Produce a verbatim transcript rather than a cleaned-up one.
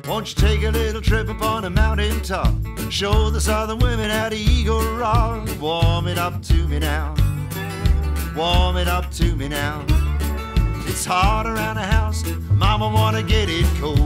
Won't you take a little trip upon a mountain top? Show the southern women how to eagle rock. Warm it up to me now. Warm it up to me now. It's hot around the house. Mama wanna get it cold.